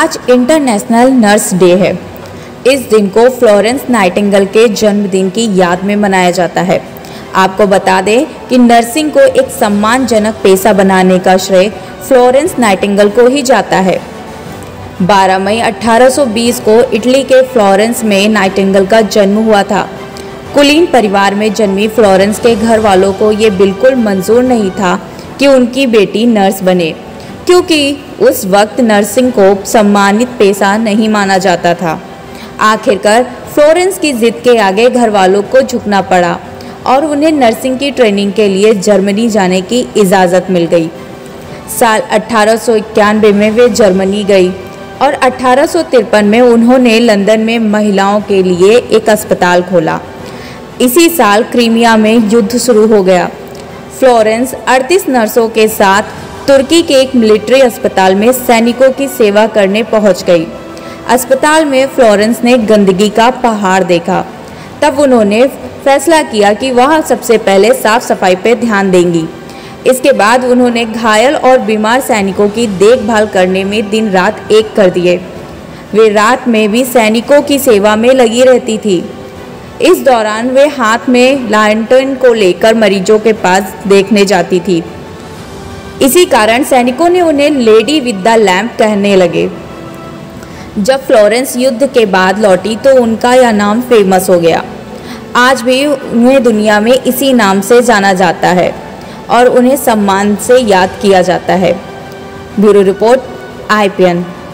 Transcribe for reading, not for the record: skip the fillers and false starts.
आज international nurse day है। इस दिन को फ्लोरेंस नाइटिंगेल के जन्मदिन की याद में मनाया जाता है। आपको बता दें कि नर्सिंग को एक सम्मानजनक पेशा बनाने का श्रेय फ्लोरेंस नाइटिंगेल को ही जाता है। 12 मई 1820 को इटली के फ्लोरेंस में नाइटिंगेल का जन्म हुआ था। कुलीन परिवार में जन्मी फ्लोरेंस के घर वालों को ये बिल्कुल मंजूर नहीं था कि उनकी बेटी नर्स बने, क्योंकि उस वक्त नर्सिंग को सम्मानित पेशा नहीं माना जाता था। आखिरकार फ्लोरेंस की जिद के आगे घर वालों को झुकना पड़ा और उन्हें नर्सिंग की ट्रेनिंग के लिए जर्मनी जाने की इजाज़त मिल गई। साल 1891 में वे जर्मनी गई और 1853 में उन्होंने लंदन में महिलाओं के लिए एक अस्पताल खोला। इसी साल क्रीमिया में युद्ध शुरू हो गया। फ्लोरेंस 38 नर्सों के साथ तुर्की के एक मिलिट्री अस्पताल में सैनिकों की सेवा करने पहुंच गई। अस्पताल में फ्लोरेंस ने गंदगी का पहाड़ देखा। तब उन्होंने फैसला किया कि वह सबसे पहले साफ सफाई पर ध्यान देंगी। इसके बाद उन्होंने घायल और बीमार सैनिकों की देखभाल करने में दिन रात एक कर दिए। वे रात में भी सैनिकों की सेवा में लगी रहती थी। इस दौरान वे हाथ में लैंटर्न को लेकर मरीजों के पास देखने जाती थी। इसी कारण सैनिकों ने उन्हें लेडी विद द लैम्प कहने लगे। जब फ्लोरेंस युद्ध के बाद लौटी तो उनका यह नाम फेमस हो गया। आज भी उन्हें दुनिया में इसी नाम से जाना जाता है और उन्हें सम्मान से याद किया जाता है। Bureau report IPN।